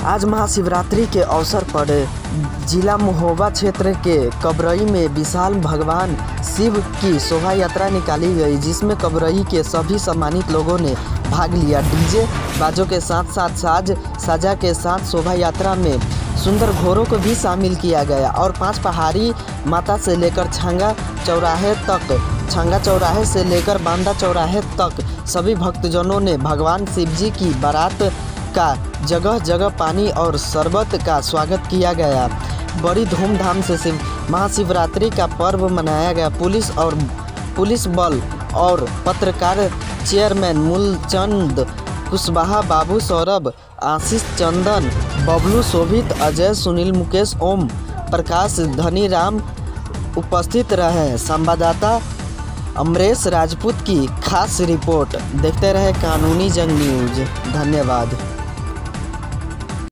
आज महाशिवरात्रि के अवसर पर जिला महोबा क्षेत्र के कबरई में विशाल भगवान शिव की शोभा यात्रा निकाली गई, जिसमें कबरई के सभी सम्मानित लोगों ने भाग लिया। डीजे बाजों के साथ साथ साज सजा के साथ शोभा यात्रा में सुंदर घोड़ों को भी शामिल किया गया और 5 पहाड़ी माता से लेकर छांगा चौराहे से लेकर बांदा चौराहे तक सभी भक्तजनों ने भगवान शिव जी की बारात का जगह जगह पानी और शरबत का स्वागत किया गया। बड़ी धूमधाम से महाशिवरात्रि का पर्व मनाया गया। पुलिस बल और पत्रकार चेयरमैन मूलचंद कुशवाहा, बाबू सौरभ, आशीष, चंदन, बबलू, शोभित, अजय, सुनील, मुकेश, ओम प्रकाश, धनी राम उपस्थित रहे। संवाददाता अमरेश राजपूत की खास रिपोर्ट। देखते रहे कानूनी जंग न्यूज। धन्यवाद।